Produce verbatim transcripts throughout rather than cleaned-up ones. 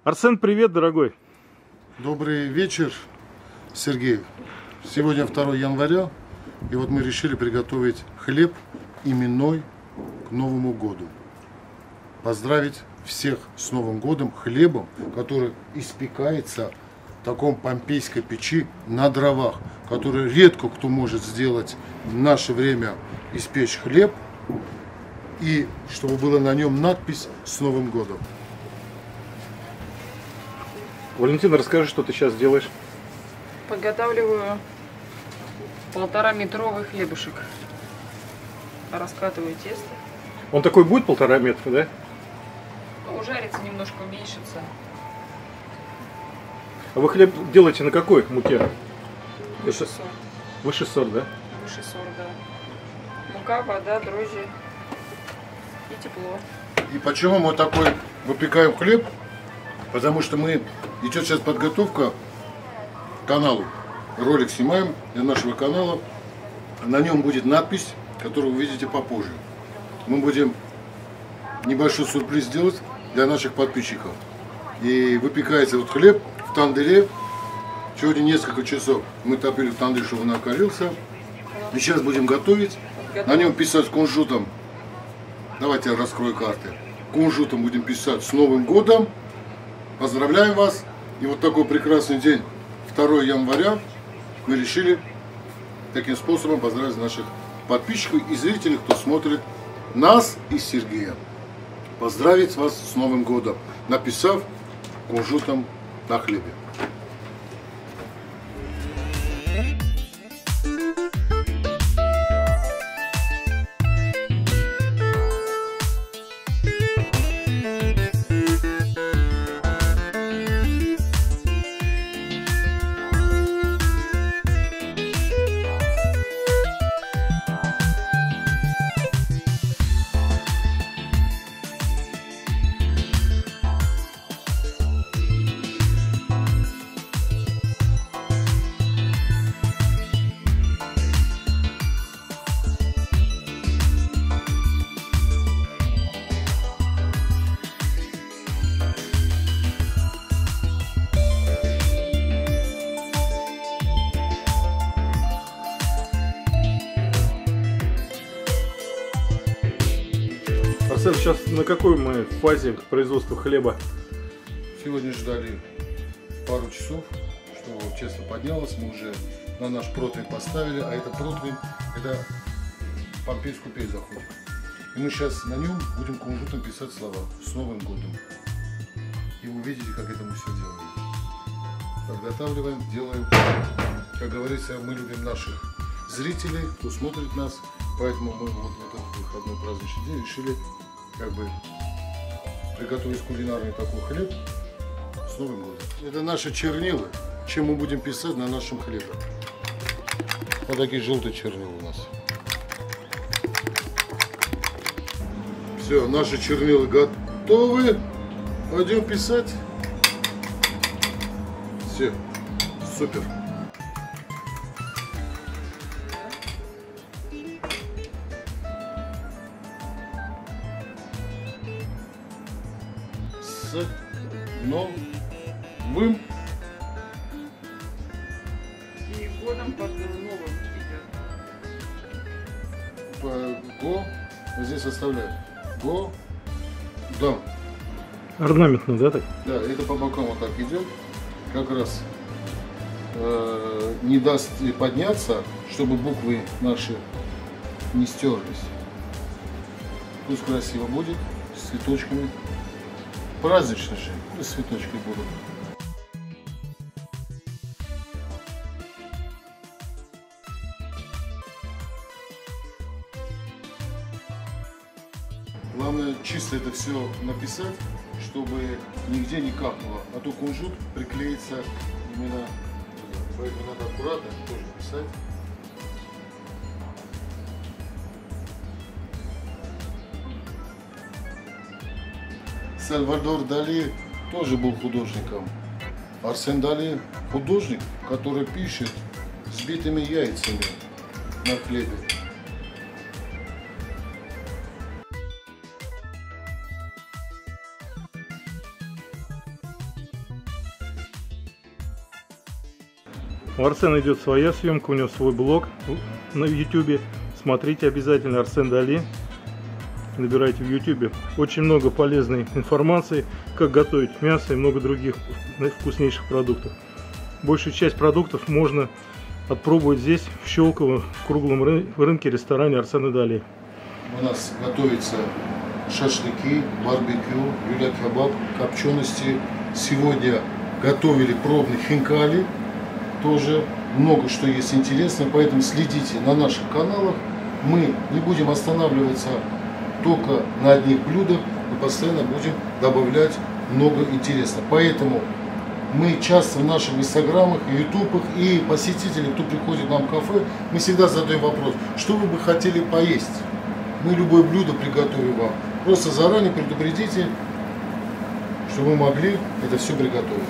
Арсен, привет, дорогой. Добрый вечер, Сергей. Сегодня второе января, и вот мы решили приготовить хлеб именной к Новому году. Поздравить всех с Новым годом хлебом, который испекается в таком помпейской печи на дровах, который редко кто может сделать в наше время, испечь хлеб, и чтобы была на нем надпись «С Новым годом». Валентина, расскажи, что ты сейчас делаешь. Подготавливаю полтора метровый хлебушек. Раскатываю тесто. Он такой будет полтора метра, да? Ну, жарится, немножко уменьшится. А вы хлеб делаете на какой муке? Выше сорт. Выше сорт, да? Выше сорт, да. Мука, вода, дрожжи и тепло. И почему мы такой выпекаем хлеб? Потому что мы, идет сейчас подготовка к каналу. Ролик снимаем для нашего канала. На нем будет надпись, которую вы увидите попозже. Мы будем небольшой сюрприз делать для наших подписчиков. И выпекается вот хлеб в тандыре. Сегодня несколько часов мы топили в тандыре, чтобы он накалился. И сейчас будем готовить. На нем писать кунжутом. Давайте я раскрою карты. Кунжутом будем писать «С Новым годом». Поздравляем вас! И вот такой прекрасный день, второе января, мы решили таким способом поздравить наших подписчиков и зрителей, кто смотрит нас и Сергея. Поздравить вас с Новым годом, написав кунжутом на хлебе. Арсен, сейчас на какой мы фазе производства хлеба? Сегодня ждали пару часов, что тесто поднялось, мы уже на наш противень поставили, а это противень, это помпейскую печь заходит. И мы сейчас на нем будем кунжутом писать слова «С Новым годом». И вы увидите, как это мы все делаем. Подготавливаем, делаем. Как говорится, мы любим наших зрителей, кто смотрит нас, поэтому мы вот в этот выходной праздничный день решили как бы приготовить кулинарный такой хлеб с Новым годом. Это наши чернила, чем мы будем писать на нашем хлебе. Вот такие желтые чернила у нас. Все, наши чернила готовы. Пойдем писать. Все, супер. С новым И годом под новым идет. по го вот здесь оставляю го дом. Орнаментно, да, так? Да, это по бокам вот так идет, как раз э, не даст подняться, чтобы буквы наши не стерлись. Пусть красиво будет с цветочками. Празднично же, и цветочки будут. Главное чисто это все написать, чтобы нигде не капнуло, а то кунжут приклеится именно, поэтому надо аккуратно тоже писать. Сальвадор Дали тоже был художником. Арсен Дали художник, который пишет с битыми яйцами на хлебе. У Арсена идет своя съемка, у него свой блог на ютубе. Смотрите обязательно Арсен Дали. Набирайте в ютубе. Очень много полезной информации, как готовить мясо и много других вкуснейших продуктов. Большую часть продуктов можно отпробовать здесь, в Щелково, в круглом рынке, ресторане Арсена Дали. У нас готовятся шашлыки, барбекю, люля-кебаб, копчености. Сегодня готовили пробный хинкали. Тоже много что есть интересного, поэтому следите на наших каналах. Мы не будем останавливаться только на одних блюдах, мы постоянно будем добавлять много интересного. Поэтому мы часто в наших инстаграмах, ютубах и посетители, кто приходит к нам в кафе, мы всегда задаем вопрос, что вы бы хотели поесть. Мы любое блюдо приготовим вам. Просто заранее предупредите, чтобы мы могли это все приготовить.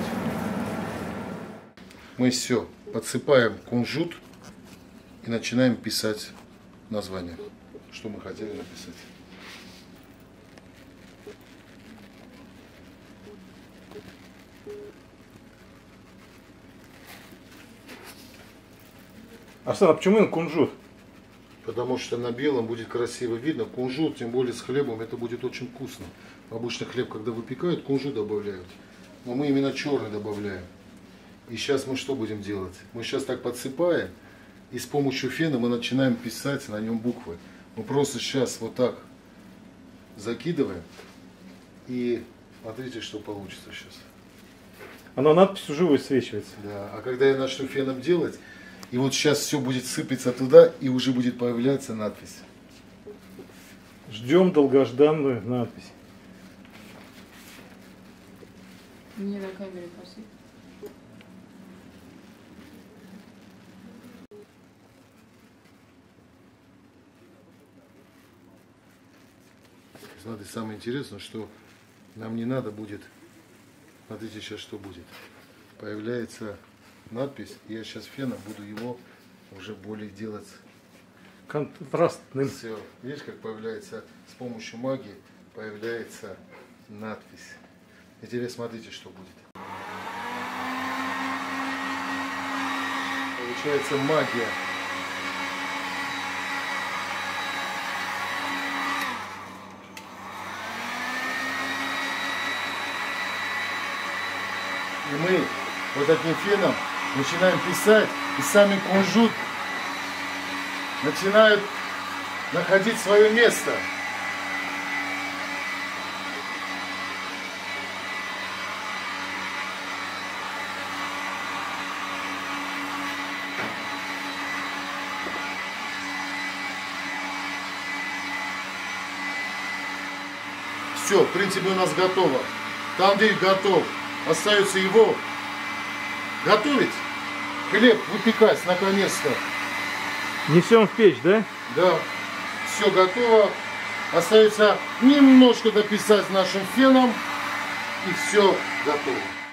Мы все подсыпаем кунжут и начинаем писать название, что мы хотели написать. Арсен, а почему именно кунжут? Потому что на белом будет красиво видно. Кунжут, тем более с хлебом, это будет очень вкусно. Обычно хлеб, когда выпекают, кунжут добавляют. Но мы именно черный добавляем. И сейчас мы что будем делать? Мы сейчас так подсыпаем, и с помощью фена мы начинаем писать на нем буквы. Мы просто сейчас вот так закидываем, и смотрите, что получится сейчас. Она надпись уже высвечивается. Да, а когда я начну феном делать, и вот сейчас все будет сыпаться туда, и уже будет появляться надпись. Ждем долгожданную надпись. Не на камере посыпь. Смотрите, самое интересное, что нам не надо будет, смотрите сейчас, что будет. Появляется надпись, и я сейчас феном буду его уже более делать Контрастным. все. Видишь, как появляется с помощью магии, появляется надпись. И теперь смотрите, что будет. Получается магия. И мы вот таким феном начинаем писать, и сами кунжут начинают находить свое место. Все, в принципе, у нас готово. Тандыр готов. Остается его готовить, хлеб выпекать наконец-то. Несем в печь, да? Да, все готово. Остается немножко дописать нашим феном, и все готово.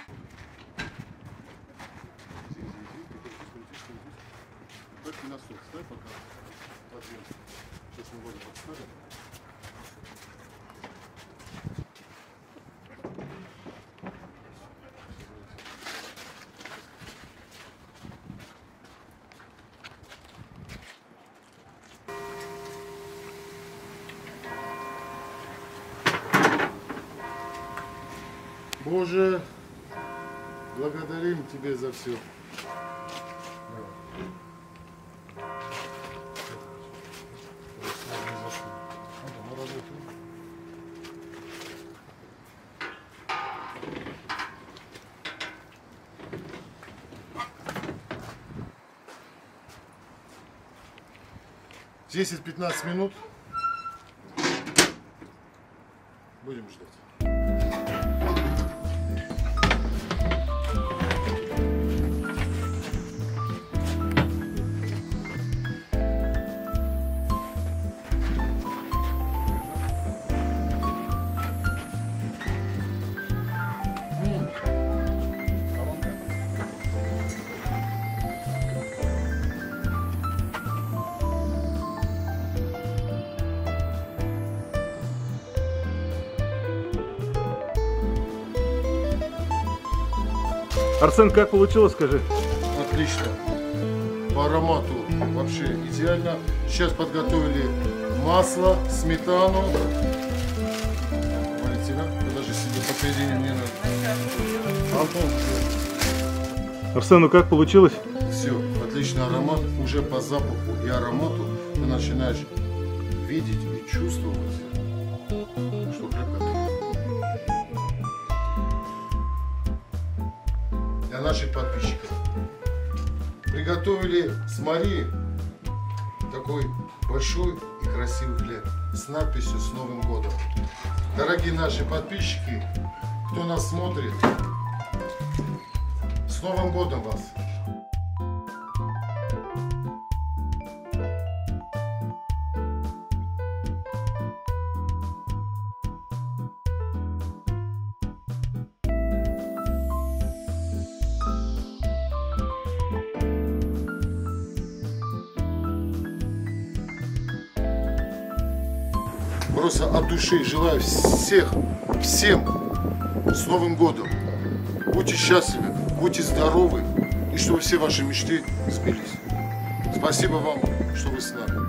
Боже, благодарим Тебя за все. десять-пятнадцать минут. Будем ждать. Арсен, как получилось, скажи? Отлично. по аромату вообще идеально. Сейчас подготовили масло, сметану. Валентина, подожди, сиди посередине, мне надо. Антон. Арсен, ну как получилось? Все, отличный аромат. Уже по запаху и аромату ты начинаешь видеть и чувствовать, что хлеб готов. Для наших подписчиков приготовили с Марией такой большой и красивый хлеб с надписью «С Новым годом». Дорогие наши подписчики, кто нас смотрит, с Новым годом вас! Просто от души желаю всех, всем с Новым годом. Будьте счастливы, будьте здоровы и чтобы все ваши мечты сбылись. Спасибо вам, что вы с нами.